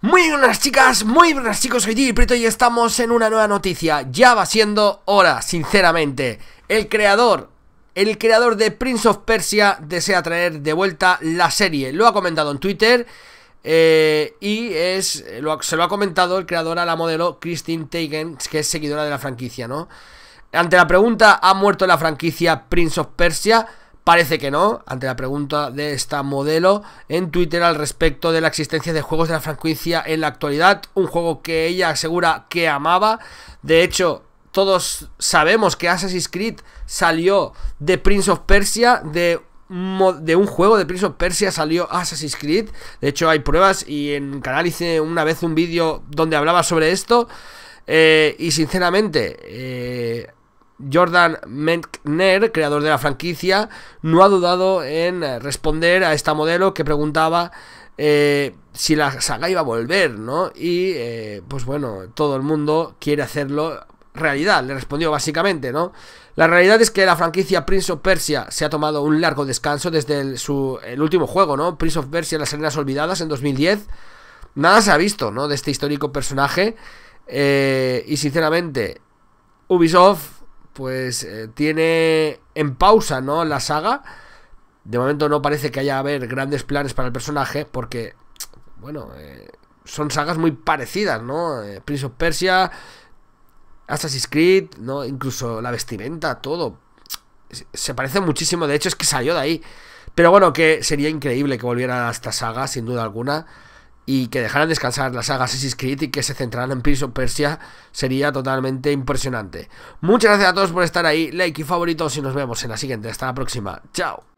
Muy buenas chicas, muy buenas chicos, soy Diprieto y estamos en una nueva noticia. Ya va siendo hora, sinceramente. El creador de Prince of Persia desea traer de vuelta la serie. Lo ha comentado en Twitter se lo ha comentado el creador a la modelo Christine Teigen, que es seguidora de la franquicia, ¿no? Ante la pregunta, ¿ha muerto la franquicia Prince of Persia? Parece que no, ante la pregunta de esta modelo en Twitter al respecto de la existencia de juegos de la franquicia en la actualidad. Un juego que ella asegura que amaba. De hecho, todos sabemos que Assassin's Creed salió de Prince of Persia, de un juego de Prince of Persia salió Assassin's Creed. De hecho hay pruebas y en el canal hice una vez un vídeo donde hablaba sobre esto. Y sinceramente... Jordan Mechner, creador de la franquicia, no ha dudado en responder a esta modelo que preguntaba si la saga iba a volver, ¿no? Y pues bueno, todo el mundo quiere hacerlo realidad, le respondió básicamente, ¿no? La realidad es que la franquicia Prince of Persia se ha tomado un largo descanso desde el último juego, ¿no? Prince of Persia, las Arenas Olvidadas en 2010. Nada se ha visto, ¿no? De este histórico personaje y sinceramente Ubisoft pues tiene en pausa, ¿no?, la saga. De momento no parece que haya haber grandes planes para el personaje, porque, bueno, son sagas muy parecidas, ¿no? Prince of Persia, Assassin's Creed, ¿no? Incluso la vestimenta, todo se parece muchísimo. De hecho es que salió de ahí. Pero bueno, que sería increíble que volviera a esta saga, sin duda alguna, y que dejaran descansar la saga Assassin's Creed y que se centraran en Prince of Persia. Sería totalmente impresionante. Muchas gracias a todos por estar ahí, like y favoritos, y nos vemos en la siguiente. Hasta la próxima, chao.